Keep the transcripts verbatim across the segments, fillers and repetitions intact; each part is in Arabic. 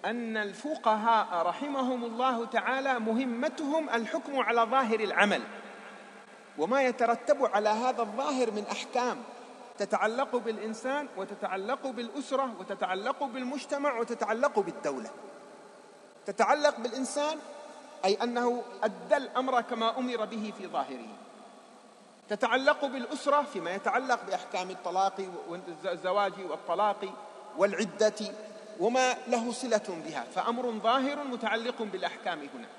أن الفقهاء رحمهم الله تعالى مهمتهم الحكم على ظاهر العمل وما يترتب على هذا الظاهر من أحكام تتعلق بالإنسان وتتعلق بالأسرة وتتعلق بالمجتمع وتتعلق بالدولة. تتعلق بالإنسان أي أنه أدى الأمر كما أمر به في ظاهره. تتعلق بالأسرة فيما يتعلق بأحكام الطلاق والزواج والطلاق والعدة وما له صلة بها، فأمر ظاهر متعلق بالأحكام هنا.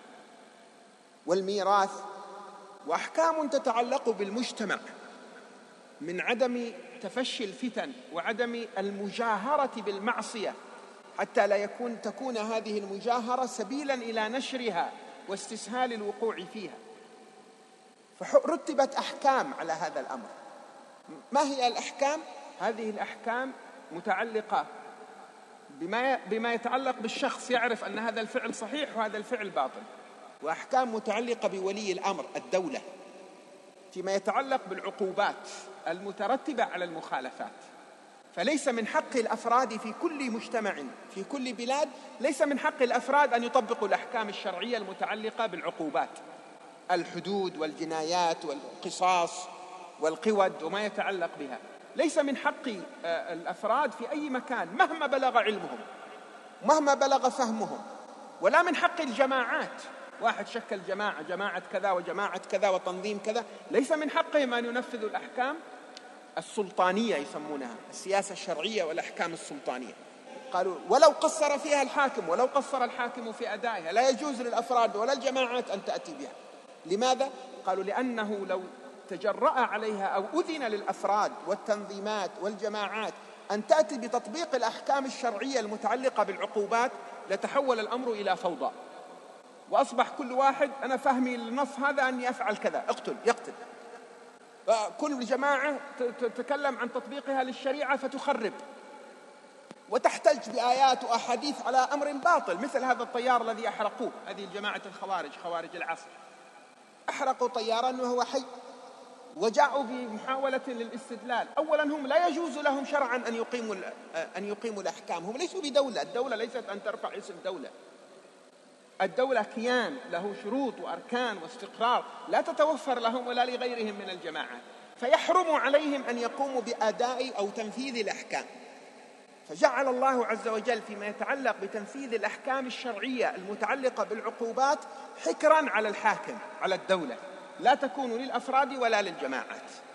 والميراث وأحكام تتعلق بالمجتمع من عدم تفشي الفتن وعدم المجاهرة بالمعصية حتى لا يكون تكون هذه المجاهرة سبيلا إلى نشرها واستسهال الوقوع فيها. فرتبت أحكام على هذا الأمر. ما هي الأحكام؟ هذه الأحكام متعلقة بما بما يتعلق بالشخص، يعرف أن هذا الفعل صحيح وهذا الفعل باطل. وأحكام متعلقة بولي الأمر الدولة فيما يتعلق بالعقوبات المترتبة على المخالفات. فليس من حق الأفراد في كل مجتمع في كل بلاد، ليس من حق الأفراد أن يطبقوا الأحكام الشرعية المتعلقة بالعقوبات، الحدود والجنايات والقصاص والقود وما يتعلق بها. ليس من حق الأفراد في أي مكان مهما بلغ علمهم مهما بلغ فهمهم، ولا من حق الجماعات. واحد شكل جماعة جماعة كذا وجماعة كذا وتنظيم كذا، ليس من حقهم أن ينفذوا الأحكام السلطانية يسمونها السياسة الشرعية والأحكام السلطانية. قالوا ولو قصر فيها الحاكم ولو قصر الحاكم في أدائها لا يجوز للأفراد ولا الجماعات أن تأتي بها. لماذا؟ قالوا لأنه لو تجرأ عليها أو أذن للأفراد والتنظيمات والجماعات أن تأتي بتطبيق الأحكام الشرعية المتعلقة بالعقوبات لتحول الأمر إلى فوضى، وأصبح كل واحد أنا فهمي للنص هذا أني أفعل كذا، اقتل يقتل. كل جماعة تتكلم عن تطبيقها للشريعة فتخرب وتحتج بآيات وأحاديث على أمر باطل، مثل هذا الطيار الذي أحرقوه، هذه الجماعة الخوارج خوارج العصر، أحرقوا طيارا وهو حي وجاءوا بمحاولة للاستدلال. أولا هم لا يجوز لهم شرعا أن يقيموا أن يقيموا الأحكام، هم ليسوا بدولة، الدولة ليست أن ترفع اسم دولة. الدولة كيان له شروط وأركان واستقرار لا تتوفر لهم ولا لغيرهم من الجماعات، فيحرم عليهم أن يقوموا بأداء أو تنفيذ الأحكام. فجعل الله عز وجل فيما يتعلق بتنفيذ الأحكام الشرعية المتعلقة بالعقوبات حكرا على الحاكم على الدولة، لا تكون للأفراد ولا للجماعات.